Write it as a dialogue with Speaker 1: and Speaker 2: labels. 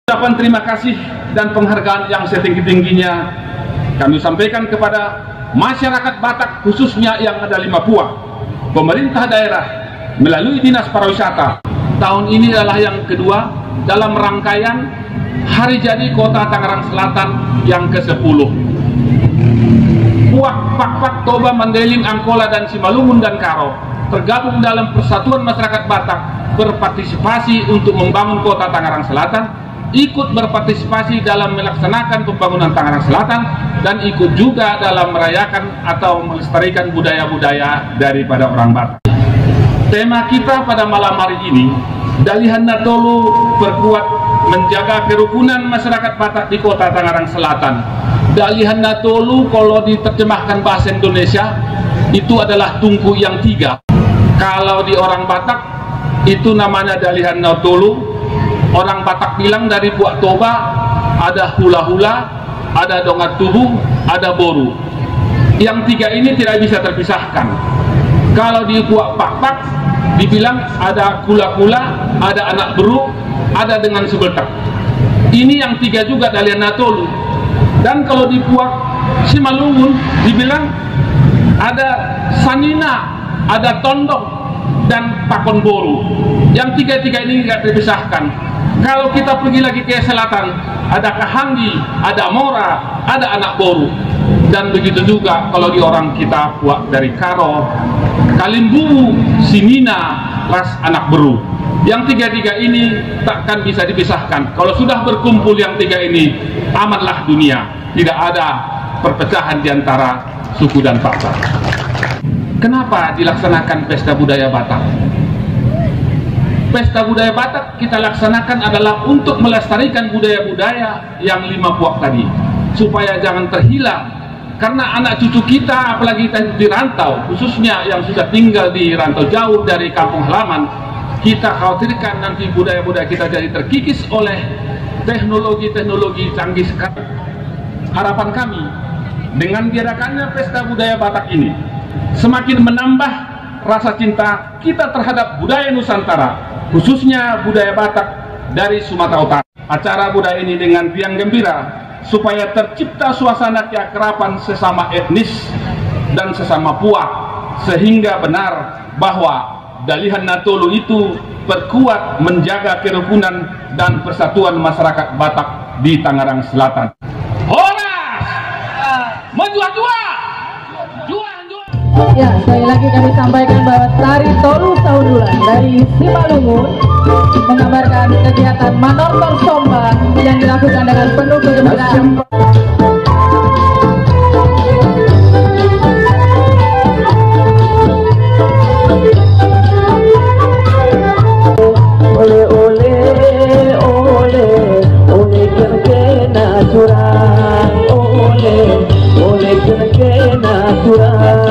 Speaker 1: Ucapan terima kasih dan penghargaan yang setinggi-tingginya kami sampaikan kepada masyarakat Batak, khususnya yang ada 5 puak, pemerintah daerah melalui Dinas Pariwisata. Tahun ini adalah yang kedua dalam rangkaian Hari Jadi Kota Tangerang Selatan yang ke-10. Puak Pak Toba, Mandeling, Angkola, dan Simalungun dan Karo tergabung dalam Persatuan Masyarakat Batak, berpartisipasi untuk membangun Kota Tangerang Selatan, ikut berpartisipasi dalam melaksanakan pembangunan Tangerang Selatan, dan ikut juga dalam merayakan atau melestarikan budaya-budaya daripada orang Batak. Tema kita pada malam hari ini, Dalihan Natolu Perkuat Menjaga Kerukunan Masyarakat Batak di Kota Tangerang Selatan. Dalihan Natolu kalau diterjemahkan bahasa Indonesia itu adalah tungku yang 3. Kalau di orang Batak itu namanya Dalihan Natolu. Orang Batak bilang dari Puak Toba ada hula-hula, ada dongat tubuh, ada boru. Yang 3 ini tidak bisa terpisahkan. Kalau di Puak Pak dibilang ada kula-kula, ada anak beru, ada dengan sebeltak. Ini yang 3 juga Dalihan Natolu. Dan kalau di Puak Simalungun dibilang ada sanina, ada tondok, dan pakon boru. Yang 3 ini tidak terpisahkan. Kalau kita pergi lagi ke selatan, ada Kahanggi, ada Mora, ada anak boru. Dan begitu juga kalau di orang kita Puak dari Karo, Kalimbu, Sinina, ras anak beru. Yang 3 ini takkan bisa dipisahkan. Kalau sudah berkumpul yang 3 ini, amanlah dunia. Tidak ada perpecahan di antara suku dan bangsa. Kenapa dilaksanakan Pesta Budaya Batak? Pesta Budaya Batak kita laksanakan adalah untuk melestarikan budaya-budaya yang 5 puak tadi, supaya jangan terhilang. Karena anak cucu kita, apalagi kita di rantau, khususnya yang sudah tinggal di rantau jauh dari kampung halaman, kita khawatirkan nanti budaya-budaya kita jadi terkikis oleh teknologi-teknologi canggih sekarang. Harapan kami dengan diadakannya Pesta Budaya Batak ini semakin menambah rasa cinta kita terhadap budaya Nusantara, khususnya budaya Batak dari Sumatera Utara. Acara budaya ini dengan riang gembira supaya tercipta suasana keakraban sesama etnis dan sesama puak, sehingga benar bahwa Dalihan Natolu itu perkuat menjaga kerukunan dan persatuan masyarakat Batak di Tangerang Selatan. Horas! Menjua-jua!
Speaker 2: Ya, sekali lagi kami sampaikan bahwa tari Tolu Saundulan dari Simalungun mengabarkan kegiatan Manortor Sombang yang dilakukan dengan penuh kegembiraan. Ole kena curang, ole kena curang.